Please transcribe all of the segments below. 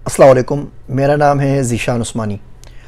अस्सलाम वालेकुम, मेरा नाम है ज़ीशान उस्मानी।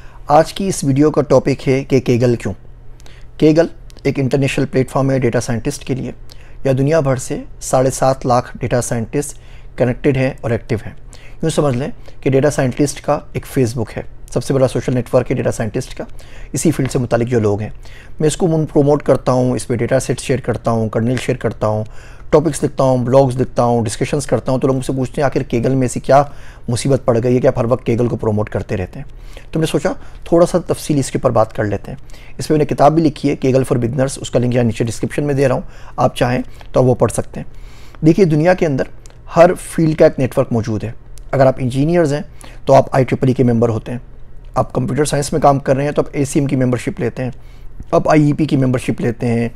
आज की इस वीडियो का टॉपिक है कि केगल क्यों। केगल एक इंटरनेशनल प्लेटफॉर्म है डेटा साइंटिस्ट के लिए। यह दुनिया भर से 7.5 लाख डेटा साइंटिस्ट कनेक्टेड हैं और एक्टिव हैं। यूँ समझ लें कि डेटा साइंटिस्ट का एक फेसबुक है, सबसे बड़ा सोशल नेटवर्क है डेटा साइंटिस्ट का, इसी फील्ड से मुतालिक जो लोग हैं। मैं इसको प्रमोट करता हूँ, इस पर डेटा सेट शेयर करता हूँ, कर्नल शेयर करता हूँ, टॉपिक्स लिखता हूँ, ब्लॉग्स लिखता हूँ, डिस्कशंस करता हूँ। तो लोग मुझसे पूछते हैं आखिर केगल में ऐसी क्या मुसीबत पड़ गई है कि आप हर वक्त केगल को प्रमोट करते रहते हैं। तो मैंने सोचा थोड़ा सा तफसील इसके ऊपर बात कर लेते हैं। इस पर मैंने किताब भी लिखी है, केगल फॉर बिगनर्स, उसका लिंक यहाँ नीचे डिस्क्रिप्शन में दे रहा हूँ, आप चाहें तो वो पढ़ सकते हैं। देखिए, दुनिया के अंदर हर फील्ड का एक नेटवर्क मौजूद है। अगर आप इंजीनियर्स हैं तो आप IEEE के मेंबर होते हैं, आप कंप्यूटर साइंस में काम कर रहे हैं तो आप ACM की मेंबरशिप लेते हैं, आप IEP की मेंबरशिप लेते हैं,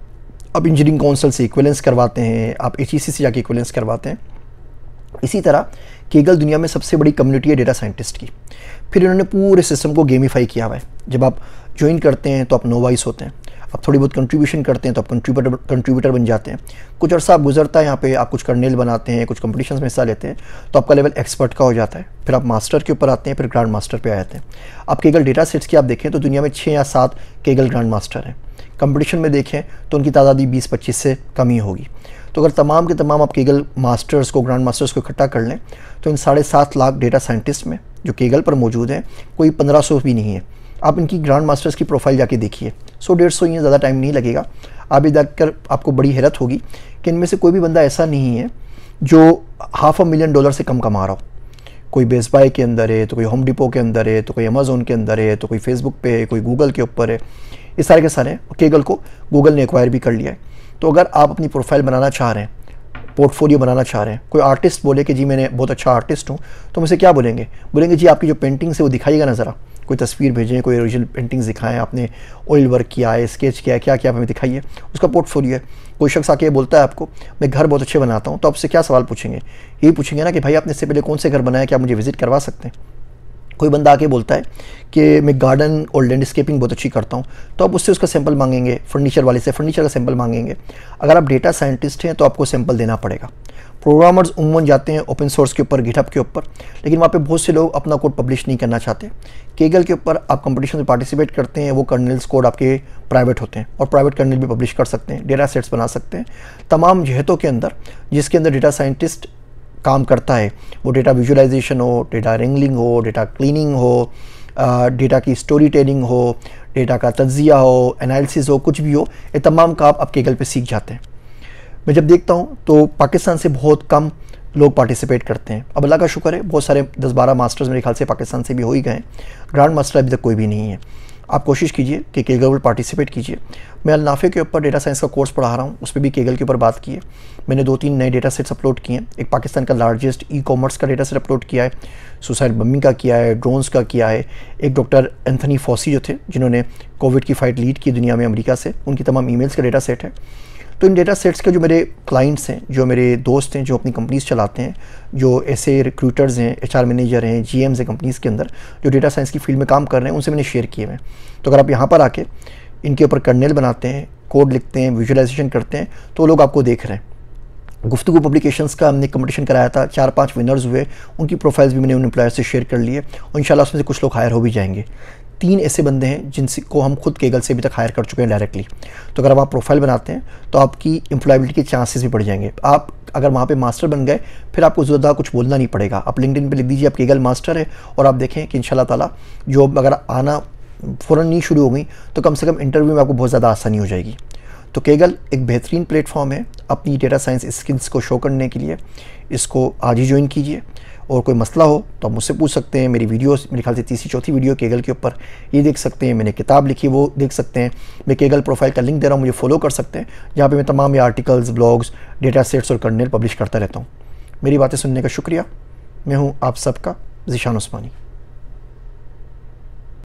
आप इंजीनियरिंग काउंसिल से इक्विवेलेंस करवाते हैं, आप HEC से जाके इक्विवेलेंस करवाते हैं। इसी तरह केगल दुनिया में सबसे बड़ी कम्युनिटी है डेटा साइंटिस्ट की। फिर इन्होंने पूरे सिस्टम को गेमिफाई किया हुआ है। जब आप ज्वाइन करते हैं तो आप नोवाइस होते हैं, आप थोड़ी बहुत कंट्रीब्यूशन करते हैं तो आप कंट्रीब्यूटर बन जाते हैं। कुछ अर्सा आप गुजरता है यहाँ पे, आप कुछ कर्नेल बनाते हैं, कुछ कंपटीशन में हिस्सा लेते हैं तो आपका लेवल एक्सपर्ट का हो जाता है। फिर आप मास्टर के ऊपर आते हैं, फिर ग्रैंड मास्टर पे आ जाते हैं। आप केगल डेटा सेट्स की आप देखें तो दुनिया में 6 या 7 केगल ग्रैंड मास्टर हैं। कंपटीशन में देखें तो उनकी तादादी 20-25 से कम ही होगी। तो अगर तमाम के तमाम आप केगल मास्टर्स को, ग्रैंड मास्टर्स को इकट्ठा कर लें तो इन 7.5 लाख डेटा साइंटिस्ट में जो केगल पर मौजूद हैं कोई 1500 भी नहीं है। आप इनकी ग्रैंड मास्टर्स की प्रोफाइल जाके देखिए, 100-150 ही, ज़्यादा टाइम नहीं लगेगा। आप ये देखकर आपको बड़ी हैरत होगी कि इनमें से कोई भी बंदा ऐसा नहीं है जो $500,000 से कम कमा रहा हो। कोई बेस्ट बाय के अंदर है, तो कोई होम डिपो के अंदर है, तो कोई अमेज़ोन के अंदर है, तो कोई फेसबुक पे है, कोई गूगल के ऊपर है। ये सारे के सारे केगल को गूगल ने एक्वायर भी कर लिया है। तो अगर आप अपनी प्रोफाइल बनाना चाह रहे हैं, पोर्टफोलियो बनाना चाह रहे हैं, कोई आर्टिस्ट बोले कि जी मैंने बहुत अच्छा आर्टिस्ट हूँ, तो मुझसे क्या बोलेंगे? बोलेंगे जी आपकी जो पेंटिंग्स है वो दिखाइएगा ना ज़रा, कोई तस्वीर भेजें, कोई ओरिजिनल पेंटिंग्स दिखाएं, आपने ऑयल वर्क किया है, स्केच किया है, क्या क्या हमें दिखाइए, उसका पोर्टफोलियो है। कोई शख्स आके बोलता है आपको मैं घर बहुत अच्छे बनाता हूँ, तो आपसे क्या सवाल पूछेंगे? यही पूछेंगे ना कि भाई आपने इससे पहले कौन से घर बनाया, क्या मुझे विजिट करवा सकते हैं? कोई बंदा आके बोलता है कि मैं गार्डन और लैंडस्केपिंग बहुत अच्छी करता हूँ, तो आप उससे उसका सैंपल मांगेंगे, फर्नीचर वाले से फर्नीचर का सैंपल मांगेंगे। अगर आप डेटा साइंटिस्ट हैं तो आपको सैंपल देना पड़ेगा। प्रोग्रामर्स उमूमन जाते हैं ओपन सोर्स के ऊपर, गिटहब के ऊपर, लेकिन वहाँ पे बहुत से लोग अपना कोड पब्लिश नहीं करना चाहते। केगल के ऊपर आप कंपटीशन में पार्टिसिपेट करते हैं, वो कर्नल्स कोड आपके प्राइवेट होते हैं और प्राइवेट कर्नल भी पब्लिश कर सकते हैं, डेटा सेट्स बना सकते हैं। तमाम जहतों के अंदर जिसके अंदर डेटा साइंटिस्ट काम करता है, वो डेटा विजुअलाइजेशन हो, डेटा रेंगलिंग हो, डेटा क्लीनिंग हो, डेटा की स्टोरी टेलिंग हो, डेटा का तज्जिया हो, एनालिसिस हो, कुछ भी हो, ये तमाम काम आप केगल पे सीख जाते हैं। मैं जब देखता हूँ तो पाकिस्तान से बहुत कम लोग पार्टिसिपेट करते हैं। अब अल्लाह का शुक्र है बहुत सारे 10-12 मास्टर्स मेरे ख्याल से पाकिस्तान से भी हो ही गए। ग्रैंड मास्टर अभी तक कोई भी नहीं है। आप कोशिश कीजिए कि केगल में पार्टिसिपेट कीजिए। मैं अल-नाफ़े के ऊपर डेटा साइंस का कोर्स पढ़ा रहा हूँ, उस पर भी केगल के ऊपर बात की है। मैंने 2-3 नए डेटा सेट्स अपलोड किए हैं। एक पाकिस्तान का लार्जेस्ट ई-कॉमर्स का डेटा सेट अपलोड किया है, सुसाइड बमिंग का किया है, ड्रोन्स का किया है। एक डॉक्टर एंथनी फॉसी जो थे, जिन्होंने कोविड की फ़ाइट लीड की दुनिया में अमेरिका से, उनकी तमाम ईमेल्स का डेटा सेट है। तो इन डेटा सेट्स के जो मेरे क्लाइंट्स हैं, जो मेरे दोस्त हैं, जो अपनी कंपनीज़ चलाते हैं, जो ऐसे रिक्रूटर्स हैं, HR मैनेजर हैं, GMs हैं कंपनीज़ के अंदर, जो डेटा साइंस की फील्ड में काम कर रहे हैं, उनसे मैंने शेयर किए हैं। तो अगर आप यहाँ पर आके इनके ऊपर कर्नेल बनाते हैं, कोड लिखते हैं, विजुअलाइजेशन करते हैं, तो लोग आपको देख रहे हैं। गुफ्तगू पब्लिकेशंस का हमने कंपटीशन कराया था, 4-5 विनर्स हुए, उनकी प्रोफाइल्स भी मैंने उन एम्प्लॉयर से शेयर कर लिए और इंशाल्लाह उसमें से कुछ लोग हायर हो भी जाएंगे। 3 ऐसे बंदे हैं जिनको हम खुद केगल से अभी तक हायर कर चुके हैं डायरेक्टली। तो अगर आप प्रोफाइल बनाते हैं तो आपकी एम्प्लॉयबिलिटी के चांसेस भी बढ़ जाएंगे। आप अगर वहाँ पे मास्टर बन गए फिर आपको ज़्यादा कुछ बोलना नहीं पड़ेगा। आप लिंक्डइन पे लिख दीजिए आप केगल मास्टर है और आप देखें कि इंशाल्लाह ताला जॉब अगर आना फ़ौरन नहीं शुरू हो गई तो कम से कम इंटरव्यू में आपको बहुत ज़्यादा आसानी हो जाएगी। तो केगल एक बेहतरीन प्लेटफॉर्म है अपनी डेटा साइंस स्किल्स को शो करने के लिए। इसको आज ही ज्वाइन कीजिए और कोई मसला हो तो आप मुझसे पूछ सकते हैं। मेरी वीडियोस मेरे ख्याल से 3री-4थी वीडियो केगल के ऊपर ये देख सकते हैं। मैंने किताब लिखी वो देख सकते हैं। मैं केगल प्रोफाइल का लिंक दे रहा हूँ, मुझे फॉलो कर सकते हैं, जहाँ पे मैं तमाम ये आर्टिकल्स, ब्लॉग्स, डेटा सेट्स और कर्नेल पब्लिश करता रहता हूँ। मेरी बातें सुनने का शुक्रिया। मैं हूँ आप सबका ज़ीशान उस्मानी।